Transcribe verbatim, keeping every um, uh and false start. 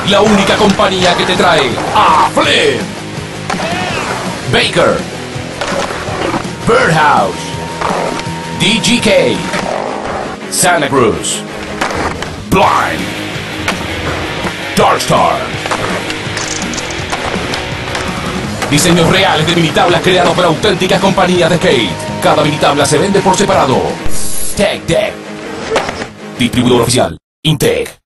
la única compañía que te trae a Flynn, Baker, Birdhouse, D G K, Santa Cruz, Blind, Darkstar. Diseños reales de minitablas creados por auténticas compañías de skate. Cada minitabla se vende por separado. Tech Deck. Distribuidor oficial, Intec.